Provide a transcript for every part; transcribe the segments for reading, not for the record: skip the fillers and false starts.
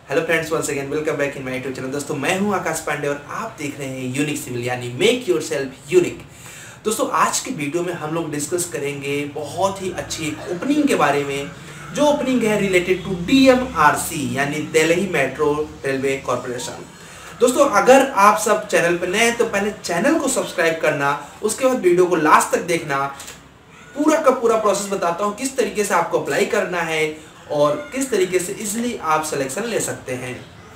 Hello friends, once again welcome back in my YouTube channel. दोस्तों मैं हूं आकाश पांडे और आप देख रहे हैं यूनिक सिविल यानी मेक योरसेल्फ यूनिक। दोस्तों आज के वीडियो में हम लोग डिस्कस करेंगे बहुत ही अच्छी ओपनिंग के बारे में, जो ओपनिंग है रिलेटेड टू DMRC यानी दिल्ली मेट्रो रेलवे कॉर्पोरेशन। दोस्तों अगर आप सब चैनल पर नए हैं तो पहले चैनल को सब्सक्राइब करना, उसके बाद वीडियो को लास्ट तक देखना। पूरा का पूरा प्रोसेस बताता हूँ किस तरीके से आपको अप्लाई करना है और किस तरीके से इजीली आप सिलेक्शन ले सकते हैं।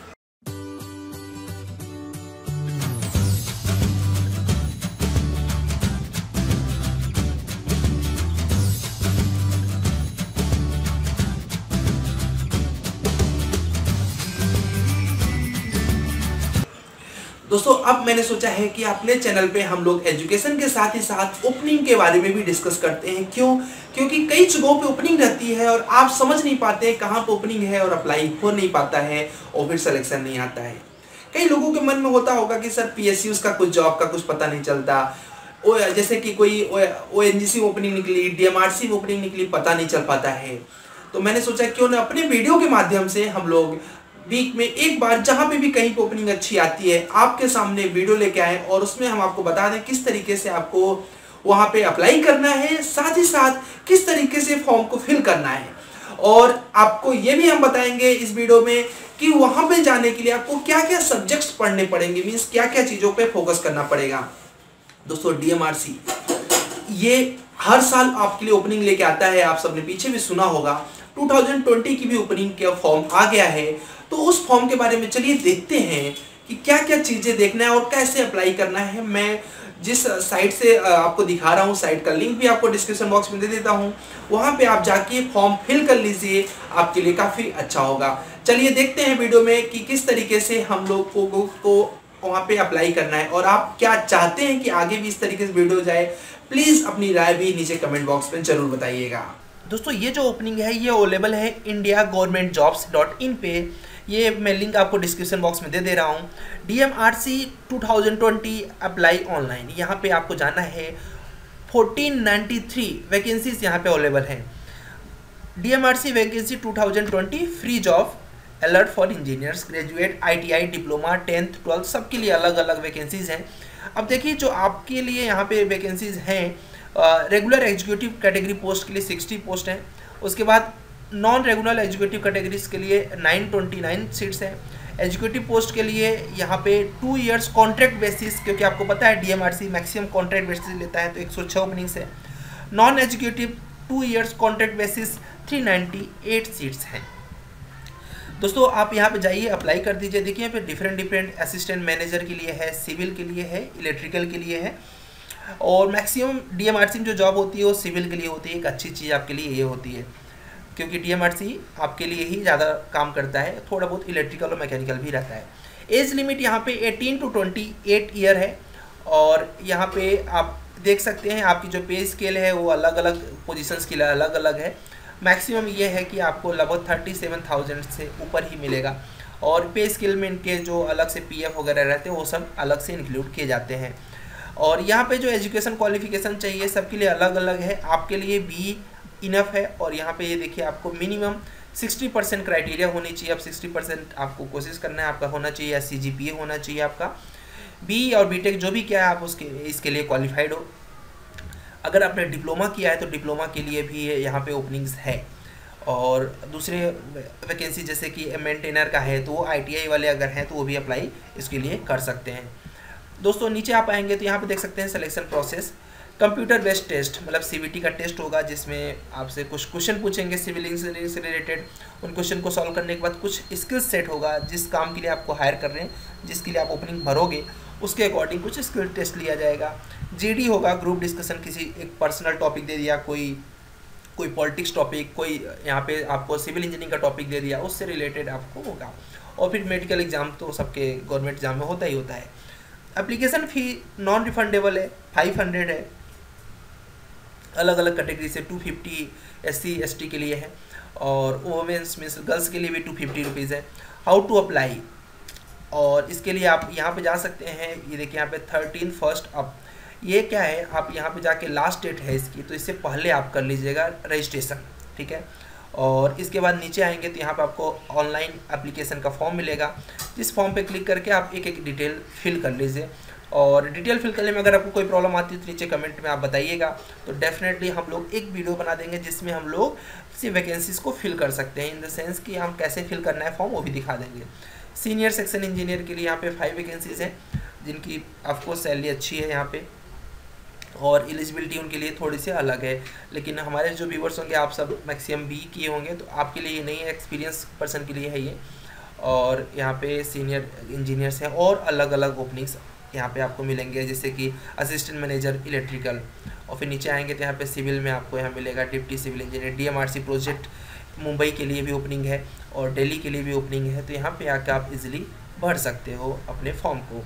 दोस्तों अब मैंने सोचा है कि अपने चैनल पे हम लोग एजुकेशन के साथ ही साथ ओपनिंग के बारे में भी डिस्कस करते हैं। क्यों? क्योंकि कई जगहों पे ओपनिंग रहती है और आप समझ नहीं पाते हैं कहाँ पे ओपनिंग है और अप्लाई हो नहीं पाता है और फिर सिलेक्शन नहीं आता है। कई लोगों के मन में होता होगा कि सर PSUs का कुछ जॉब का कुछ पता नहीं चलता, जैसे कि कोई ONGC में ओपनिंग निकली, DMRC में ओपनिंग निकली, पता नहीं चल पाता है। तो मैंने सोचा क्यों ना अपने वीडियो के माध्यम से हम लोग वीक में एक बार जहां पे भी कहीं पे ओपनिंग अच्छी आती है आपके सामने वीडियो लेके आए और उसमें हम आपको बता दें किस तरीके से आपको वहां पे अप्लाई करना है, साथ ही साथ किस तरीके से फॉर्म को फिल करना है। और आपको ये भी हम बताएंगे इस वीडियो में कि वहां पे जाने के लिए आपको क्या क्या सब्जेक्ट्स पढ़ने पड़ेंगे, मीन्स क्या क्या चीजों पे फोकस करना पड़ेगा। दोस्तों DMRC ये हर साल आपके लिए ओपनिंग लेके आता है, आप सबने पीछे भी सुना होगा। 2020 की भी ओपनिंग का फॉर्म आ गया है, तो उस फॉर्म के बारे में चलिए देखते हैं कि क्या क्या चीजें देखना है और कैसे अप्लाई करना है। मैं जिस साइट से आपको दिखा रहा हूँ, साइट का लिंक भी आपको डिस्क्रिप्शन बॉक्स में दे देता हूँ, वहां पे आप जाके फॉर्म फिल कर लीजिए, आपके लिए काफी अच्छा होगा। चलिए देखते हैं वीडियो में कि किस तरीके से हम लोग को वहां पे अप्लाई करना है और आप क्या चाहते हैं कि आगे भी इस तरीके से वीडियो जाए। प्लीज अपनी राय भी नीचे कमेंट बॉक्स में जरूर बताइएगा। दोस्तों ये जो ओपनिंग है ये अवेलेबल है indiagovernmentjobs.in पे, ये मैं लिंक आपको डिस्क्रिप्शन बॉक्स में दे दे रहा हूँ। DMRC 2020 अप्लाई ऑनलाइन, यहाँ पे आपको जाना है। 1493 वैकेंसीज यहाँ पे अवेलेबल हैं। DMRC vacancy 2020 free job alert for engineers, graduate, ITI, diploma, 10th 12th सबके लिए अलग अलग वैकेंसीज हैं। अब देखिए जो आपके लिए यहाँ पे वैकेंसीज हैं, रेगुलर एग्जीक्यूटिव कैटेगरी पोस्ट के लिए 60 पोस्ट हैं। उसके बाद नॉन रेगुलर एग्जीक्यूटिव कैटेगरीज के लिए 929 सीट्स हैं। एग्जीक्यूटिव पोस्ट के लिए यहाँ पे 2 इयर्स कॉन्ट्रैक्ट बेसिस, क्योंकि आपको पता है DMRC मैक्सिमम कॉन्ट्रैक्ट बेसिस लेता है, तो 106 ओपनिंग्स है। Non executive 2 years contract basis 398 seats हैं। दोस्तों आप यहाँ पे जाइए, अप्लाई कर दीजिए। देखिए यहाँ पे डिफरेंट असिस्टेंट मैनेजर के लिए है, सिविल के लिए है, इलेक्ट्रिकल के लिए है और मैक्सिमम DMRC में जो जॉब होती है वो सिविल के लिए होती है। एक अच्छी चीज़ आपके लिए ये होती है क्योंकि DMRC आपके लिए ही ज़्यादा काम करता है, थोड़ा बहुत इलेक्ट्रिकल और मैकेनिकल भी रहता है। एज लिमिट यहाँ पे 18 to 28 ईयर है और यहाँ पे आप देख सकते हैं आपकी जो पे स्केल है वो अलग अलग पोजीशंस के लिए अलग अलग है। मैक्सिमम ये है कि आपको लगभग 37,000 से ऊपर ही मिलेगा और पे स्केल में इनके जो अलग से PF वगैरह रहते हैं वो सब अलग से इंक्लूड किए जाते हैं। और यहाँ पे जो एजुकेशन क्वालिफिकेशन चाहिए सबके लिए अलग अलग है। आपके लिए BE इनफ है और यहाँ पे ये देखिए आपको मिनिमम 60% क्राइटेरिया होनी चाहिए। अब 60% आपको कोशिश करना है आपका होना चाहिए, या CGPA होना चाहिए आपका। BE और BTech जो भी किया है आप इसके लिए क्वालिफाइड हो। अगर आपने डिप्लोमा किया है तो डिप्लोमा के लिए भी यहाँ पे ओपनिंग्स है। और दूसरे वैकेंसी जैसे कि मेंटेनर का है तो वो ITI वाले अगर हैं तो वो भी अप्लाई इसके लिए कर सकते हैं। दोस्तों नीचे आप आएंगे तो यहाँ पे देख सकते हैं selection process. Computer based test मतलब CBT का टेस्ट होगा जिसमें आपसे कुछ क्वेश्चन पूछेंगे सिविल इंजीनियरिंग से रिलेटेड। उन क्वेश्चन को सॉल्व करने के बाद कुछ स्किल्स सेट होगा, जिस काम के लिए आपको हायर कर रहे हैं, जिसके लिए आप ओपनिंग भरोगे उसके अकॉर्डिंग कुछ स्किल टेस्ट लिया जाएगा। GD होगा, ग्रुप डिस्कशन, किसी एक पर्सनल टॉपिक दे दिया, कोई पॉलिटिक्स टॉपिक, कोई यहाँ पे आपको सिविल इंजीनियरिंग का टॉपिक दे दिया, उससे रिलेटेड आपको होगा। और फिर मेडिकल एग्जाम तो सबके गवर्नमेंट एग्जाम में होता ही होता है। एप्लीकेशन फ़ी नॉन रिफंडेबल है, 500 है। अलग अलग कैटेगरी से 250 SC ST के लिए है और वुमेंस मीन्स गर्ल्स के लिए भी 250 रुपीज़ है। हाउ टू अप्लाई, और इसके लिए आप यहाँ पे जा सकते हैं। ये देखिए यहाँ पे 13 फर्स्ट अप, ये क्या है, आप यहाँ पे जाके लास्ट डेट है इसकी, तो इससे पहले आप कर लीजिएगा रजिस्ट्रेशन, ठीक है। और इसके बाद नीचे आएंगे तो यहाँ पे आपको ऑनलाइन एप्लीकेशन का फॉर्म मिलेगा, जिस फॉर्म पे क्लिक करके आप एक एक डिटेल फिल कर लीजिए। और डिटेल फिल करने में अगर आपको कोई प्रॉब्लम आती है तो नीचे कमेंट में आप बताइएगा, तो डेफिनेटली हम लोग एक वीडियो बना देंगे जिसमें हम लोग इसी वैकेंसीज को फिल कर सकते हैं, इन द सेंस कि हम कैसे फिल करना है फॉर्म वो भी दिखा देंगे। सीनियर सेक्शन इंजीनियर के लिए यहाँ पे 5 वैकेंसीज हैं, जिनकी ऑफकोर्स सैलरी अच्छी है यहाँ पे, और एलिजिबिलिटी उनके लिए थोड़ी सी अलग है। लेकिन हमारे जो व्यूवर्स होंगे आप सब मैक्सिमम बी किए होंगे, तो आपके लिए ये नहीं है, एक्सपीरियंस पर्सन के लिए है ये। और यहाँ पे सीनियर इंजीनियर्स हैं और अलग अलग ओपनिंग्स यहाँ पे आपको मिलेंगे, जैसे कि असिस्टेंट मैनेजर इलेक्ट्रिकल। और फिर नीचे आएंगे तो यहाँ पे सिविल में आपको यहाँ मिलेगा deputy civil engineer. DMRC project Mumbai के लिए भी ओपनिंग है और दिल्ली के लिए भी ओपनिंग है, तो यहाँ पे आकर आप इजीली भर सकते हो अपने फॉर्म को।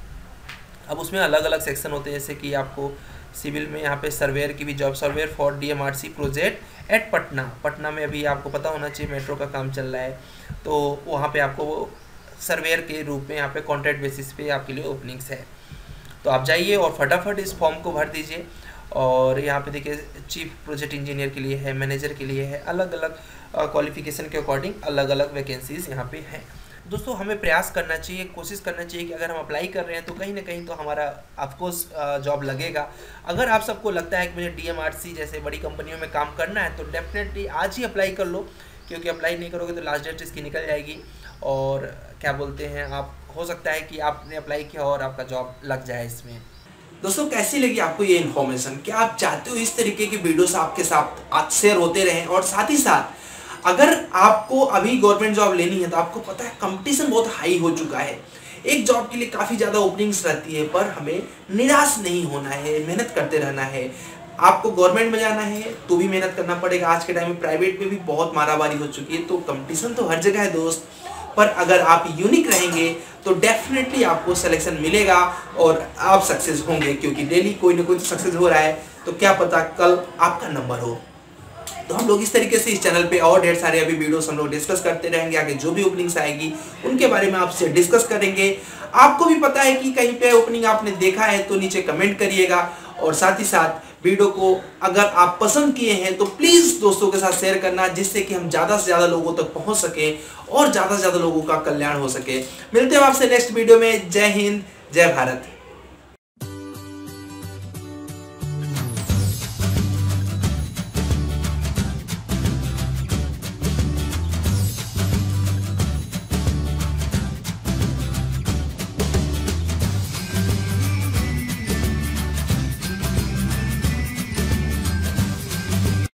अब उसमें अलग अलग सेक्शन होते हैं, जैसे कि आपको सिविल में यहाँ पे सर्वेयर की भी job, surveyor for DMRC project at Patna में अभी आपको पता होना चाहिए मेट्रो का काम चल रहा है, तो वहाँ पे आपको वो सर्वेयर के रूप में यहाँ पे कॉन्ट्रैक्ट बेसिस पे आपके लिए ओपनिंग्स है। तो आप जाइए और फटाफट इस फॉर्म को भर दीजिए। और यहाँ पे देखिए चीफ प्रोजेक्ट इंजीनियर के लिए है, मैनेजर के लिए है, अलग अलग क्वालिफिकेशन के अकॉर्डिंग अलग अलग वैकेंसीज यहाँ पे हैं। दोस्तों हमें प्रयास करना चाहिए, कोशिश करना चाहिए कि अगर हम अप्लाई कर रहे हैं तो कहीं ना कहीं तो हमारा ऑफकोर्स जॉब लगेगा। अगर आप सबको लगता है कि मुझे DMRC जैसे बड़ी कंपनियों में काम करना है तो डेफिनेटली आज ही अप्लाई कर लो, क्योंकि अप्लाई नहीं करोगे तो लास्ट डेट इसकी निकल जाएगी। और क्या बोलते हैं, आप हो सकता है कि आपने अप्लाई किया और आपका जॉब लग जाए इसमें। दोस्तों कैसी लगी आपको ये इन्फॉर्मेशन? क्या आप चाहते हो इस तरीके की वीडियोस आपके साथ आज शेयर होते रहें? और साथ ही साथ अगर आपको अभी गवर्नमेंट जॉब लेनी है तो आपको पता है कंपटीशन बहुत हाई हो चुका है, एक जॉब के लिए काफ़ी ज़्यादा ओपनिंग्स रहती है, पर हमें निराश नहीं होना है, मेहनत करते रहना है। आपको गवर्नमेंट में जाना है तो भी मेहनत करना पड़ेगा, आज के टाइम में प्राइवेट में भी बहुत मारामारी हो चुकी है, तो कंपटीशन तो हर जगह है दोस्त। पर अगर आप यूनिक रहेंगे तो डेफिनेटली आपको सिलेक्शन मिलेगा और आप सक्सेस होंगे, क्योंकि डेली कोई ना कोई तो सक्सेस हो रहा है, तो क्या पता कल आपका नंबर हो। तो हम लोग इस तरीके से इस चैनल पे और ढेर सारे अभी वीडियोस हम लोग डिस्कस करते रहेंगे, आगे जो भी ओपनिंग्स आएगी उनके बारे में आपसे डिस्कस करेंगे। आपको भी पता है कि कहीं पे ओपनिंग आपने देखा है तो नीचे कमेंट करिएगा, और साथ ही साथ वीडियो को अगर आप पसंद किए हैं तो प्लीज़ दोस्तों के साथ शेयर करना, जिससे कि हम ज़्यादा से ज़्यादा लोगों तक पहुँच सकें और ज़्यादा से ज़्यादा लोगों का कल्याण हो सके। मिलते हैं आपसे नेक्स्ट वीडियो में। जय हिंद, जय भारत।